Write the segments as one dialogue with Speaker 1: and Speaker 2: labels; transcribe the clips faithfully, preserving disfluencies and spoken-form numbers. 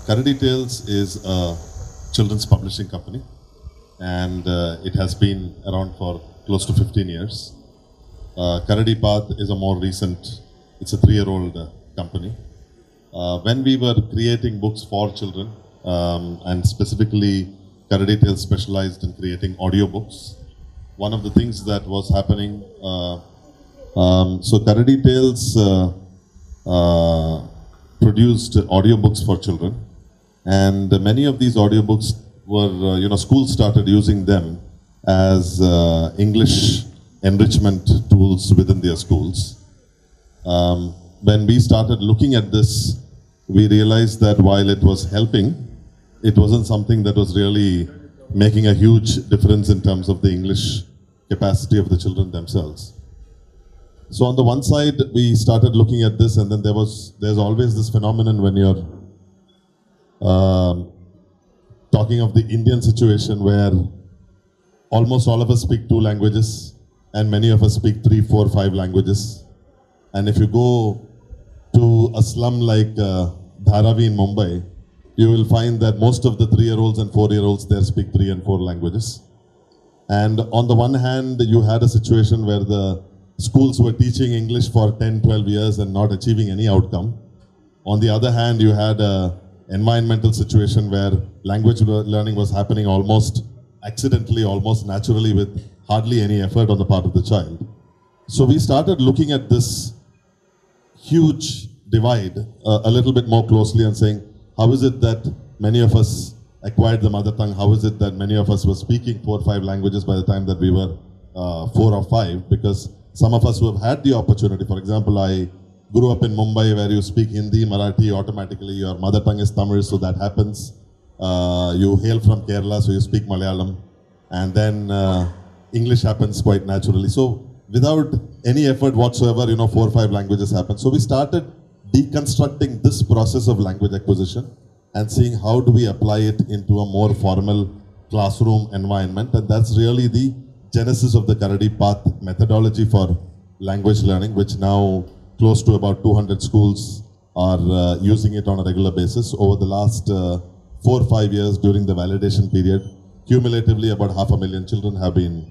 Speaker 1: Karadi Tales is a children's publishing company, and uh, it has been around for close to fifteen years. Uh, Karadi Path is a more recent, it's a three-year-old uh, company. Uh, when we were creating books for children, um, and specifically Karadi Tales specialized in creating audiobooks, one of the things that was happening, uh, um, so Karadi Tales uh, uh, produced audiobooks for children, and many of these audiobooks were, uh, you know, schools started using them as uh, English enrichment tools within their schools. Um, when we started looking at this, we realized that while it was helping, it wasn't something that was really making a huge difference in terms of the English capacity of the children themselves. So on the one side, we started looking at this, and then there was, there's always this phenomenon when you're um, talking of the Indian situation where almost all of us speak two languages, and many of us speak three, four, five languages. And if you go to a slum like uh, Dharavi in Mumbai, you will find that most of the three-year-olds and four-year-olds there speak three and four languages. And on the one hand, you had a situation where the schools were teaching English for ten, twelve years and not achieving any outcome. On the other hand, you had an environmental situation where language learning was happening almost accidentally, almost naturally, with hardly any effort on the part of the child. So we started looking at this huge divide uh, a little bit more closely and saying, how is it that many of us acquired the mother tongue? How is it that many of us were speaking four or five languages by the time that we were uh, four or five? Because some of us who have had the opportunity, for example, I grew up in Mumbai where you speak Hindi, Marathi, automatically your mother tongue is Tamil, so that happens. Uh, you hail from Kerala, so you speak Malayalam. And then uh, English happens quite naturally. So without any effort whatsoever, you know, four or five languages happen. So we started deconstructing this process of language acquisition and seeing how do we apply it into a more formal classroom environment. And that's really the genesis of the Karadi Path methodology for language learning, which now close to about two hundred schools are uh, using it on a regular basis. Over the last uh, four or five years during the validation period, cumulatively about half a million children have been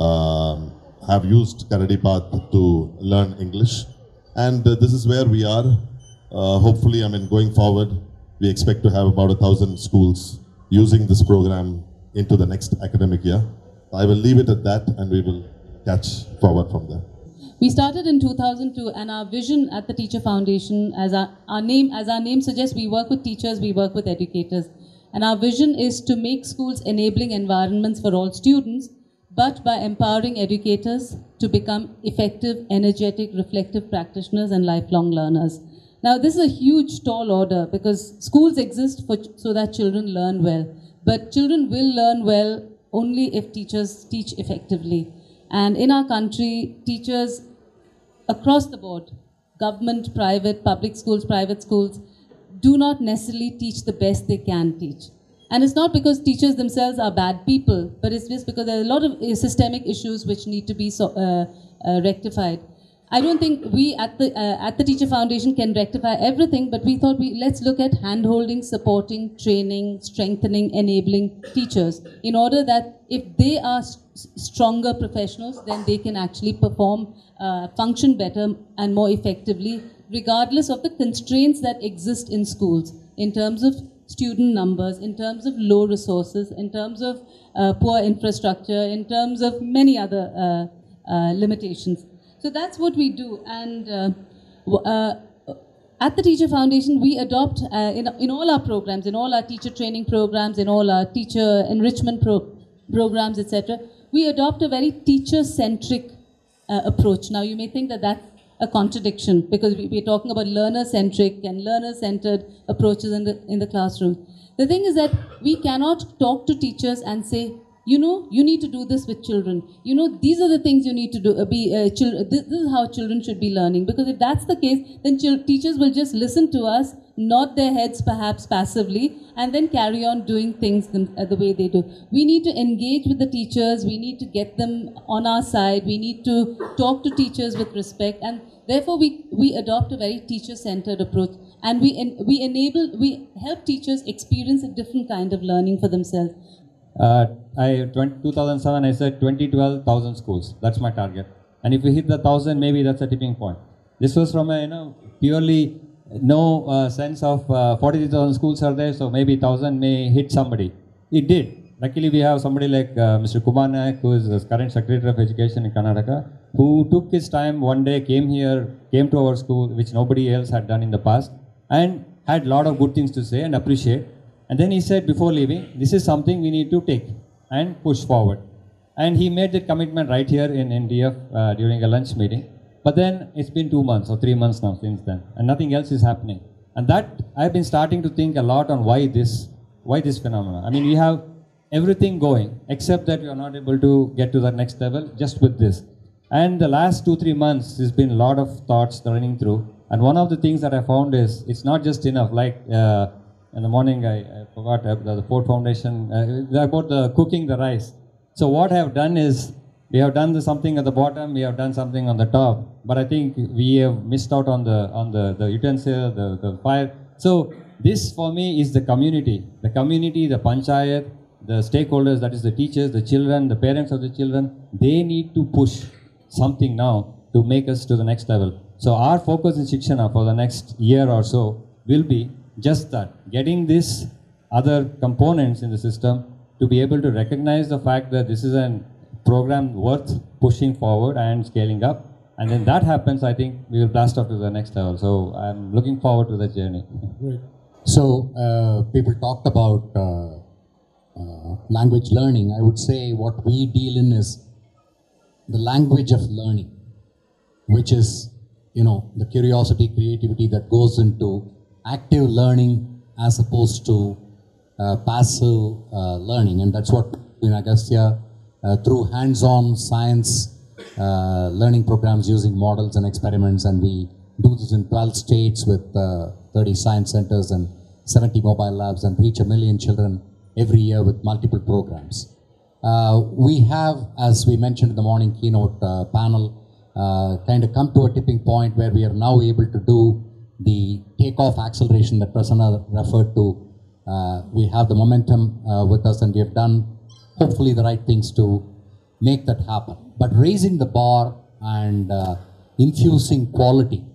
Speaker 1: um, have used Karadi Path to learn English. And uh, this is where we are. Uh, hopefully, I mean, going forward, we expect to have about a thousand schools using this program into the next academic year. I will leave it at that, and we will catch forward from there.
Speaker 2: We started in two thousand two, and our vision at the Teacher Foundation, as our, our name as our name suggests, we work with teachers, we work with educators. And our vision is to make schools enabling environments for all students, but by empowering educators to become effective, energetic, reflective practitioners and lifelong learners. Now, this is a huge tall order because schools exist for, so that children learn well. But children will learn well only if teachers teach effectively. And in our country, teachers across the board, government, private, public schools, private schools, do not necessarily teach the best they can teach. And it's not because teachers themselves are bad people, but it's just because there are a lot of systemic issues which need to be so, uh, uh, rectified. I don't think we at the, uh, at the Teacher Foundation can rectify everything, but we thought we, let's look at hand-holding, supporting, training, strengthening, enabling teachers in order that if they are stronger professionals, then they can actually perform, uh, function better and more effectively, regardless of the constraints that exist in schools in terms of student numbers, in terms of low resources, in terms of uh, poor infrastructure, in terms of many other uh, uh, limitations. So that's what we do. And uh, uh, at the Teacher Foundation, we adopt, uh, in, in all our programs, in all our teacher training programs, in all our teacher enrichment pro programs, et cetera, we adopt a very teacher-centric uh, approach. Now, you may think that that's a contradiction because we, we're talking about learner-centric and learner-centered approaches in the, in the classroom. The thing is that we cannot talk to teachers and say, you know, you need to do this with children. You know, these are the things you need to do. Uh, be uh, children. This, this is how children should be learning. Because if that's the case, then teachers will just listen to us, nod their heads perhaps passively, and then carry on doing things them, uh, the way they do. We need to engage with the teachers. We need to get them on our side. We need to talk to teachers with respect. And therefore, we, we adopt a very teacher-centered approach. and we, en we enable, we help teachers experience a different kind of learning for themselves.
Speaker 3: Uh, I, two thousand seven, I said twenty twelve, one thousand schools. That's my target. And if we hit the one thousand, maybe that's a tipping point. This was from a, you know, purely no uh, sense of uh, forty-three thousand schools are there, so maybe one thousand may hit somebody. It did. Luckily, we have somebody like uh, Mister Kumar Nayak, who is the current Secretary of Education in Karnataka, who took his time one day, came here, came to our school, which nobody else had done in the past, and had a lot of good things to say and appreciate. And then he said before leaving, this is something we need to take and push forward. And he made that commitment right here in, in D F uh, during a lunch meeting. But then it's been two months or three months now since then, and nothing else is happening. And that, I've been starting to think a lot on why this, why this phenomenon. I mean, we have everything going, except that we are not able to get to the next level just with this. And the last two, three months, there's been a lot of thoughts running through. And one of the things that I found is, it's not just enough, like uh, in the morning, I, I forgot uh, the Ford Foundation, uh, about the cooking the rice. So what I have done is, we have done the something at the bottom, we have done something on the top, but I think we have missed out on the on the, the utensil, the, the fire. So this for me is the community. The community, the panchayat, the stakeholders, that is the teachers, the children, the parents of the children, they need to push something now to make us to the next level. So our focus in Shikshana for the next year or so will be just that, getting this other components in the system to be able to recognize the fact that this is a program worth pushing forward and scaling up. And then that happens, I think we will blast off to the next level. So I'm looking forward to the journey.
Speaker 4: Great. So uh, people talked about uh, uh, language learning. I would say what we deal in is the language of learning, which is, you know, the curiosity, creativity that goes into active learning as opposed to uh, passive uh, learning. And that's what in Agastya, uh, through hands-on science uh, learning programs using models and experiments, and we do this in twelve states with uh, thirty science centers and seventy mobile labs, and reach a million children every year with multiple programs. Uh, we have, as we mentioned in the morning keynote uh, panel, uh, kind of come to a tipping point where we are now able to do the takeoff acceleration that Prasanna referred to. Uh, we have the momentum uh, with us, and we have done hopefully the right things to make that happen. But raising the bar and uh, infusing quality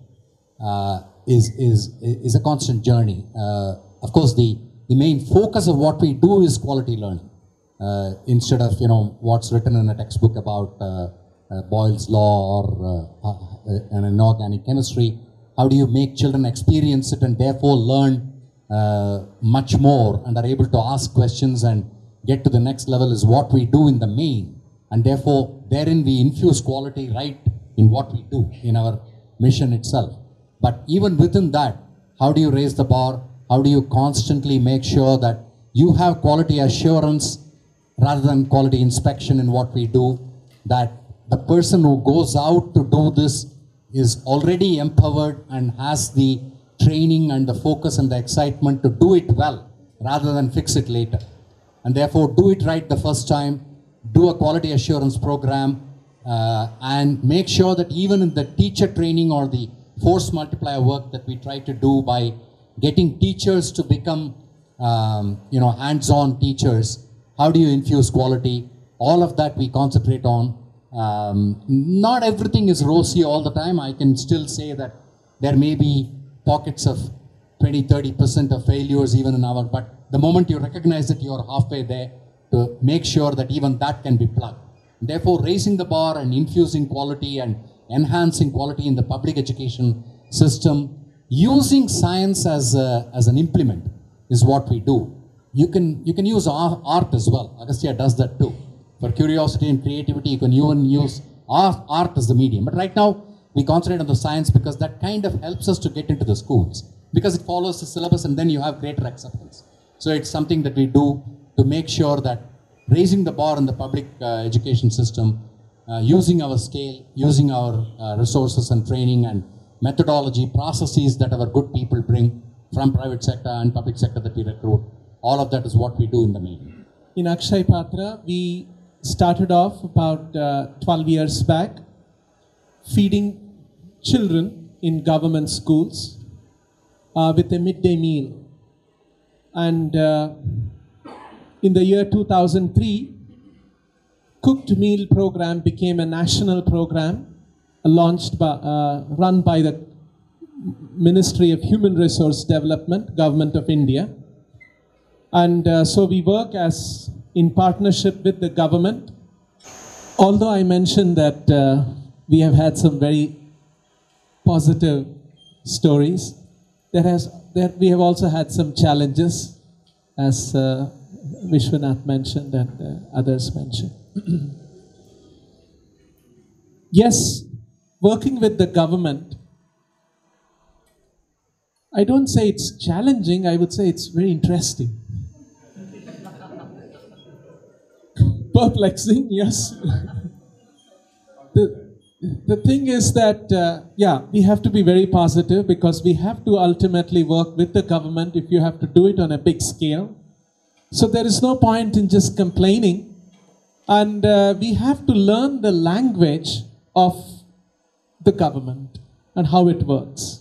Speaker 4: uh, is, is, is a constant journey. Uh, of course, the, the main focus of what we do is quality learning. Uh, instead of, you know, what's written in a textbook about uh, uh, Boyle's law or uh, uh, an inorganic chemistry, how do you make children experience it and therefore learn uh, much more and are able to ask questions and get to the next level is what we do in the main. And therefore, therein we infuse quality right in what we do, in our mission itself. But even within that, how do you raise the bar? How do you constantly make sure that you have quality assurance rather than quality inspection in what we do, that the person who goes out to do this is already empowered and has the training and the focus and the excitement to do it well rather than fix it later. And therefore, do it right the first time, do a quality assurance program, uh, and make sure that even in the teacher training or the force multiplier work that we try to do by getting teachers to become um, you know, hands-on teachers, how do you infuse quality? All of that we concentrate on. Um, not everything is rosy all the time. I can still say that there may be pockets of twenty, thirty percent of failures even in our, but the moment you recognize that you are halfway there, to make sure that even that can be plugged. Therefore, raising the bar and infusing quality and enhancing quality in the public education system, using science as, a, as an implement is what we do. You can, you can use art as well. Agastya does that too. For curiosity and creativity, you can even use art, art as the medium. But right now, we concentrate on the science because that kind of helps us to get into the schools. Because it follows the syllabus and then you have greater acceptance. So it's something that we do to make sure that raising the bar in the public uh, education system, uh, using our scale, using our uh, resources and training and methodology, processes that our good people bring from private sector and public sector that we recruit, all of that is what we do in the main.
Speaker 5: In Akshay Patra, we started off about uh, twelve years back, feeding children in government schools. uh, with a midday meal. And uh, in the year two thousand three, cooked meal program became a national program uh, launched by, uh, run by the Ministry of Human Resource Development, Government of India. And uh, so we work as in partnership with the government. Although I mentioned that uh, we have had some very positive stories, there has, there, we have also had some challenges, as uh, Vishwanath mentioned and uh, others mentioned. Yes, working with the government, I don't say it's challenging, I would say it's very interesting. Perplexing, yes. the, the thing is that, uh, yeah, we have to be very positive because we have to ultimately work with the government if you have to do it on a big scale. So there is no point in just complaining. And uh, we have to learn the language of the government and how it works.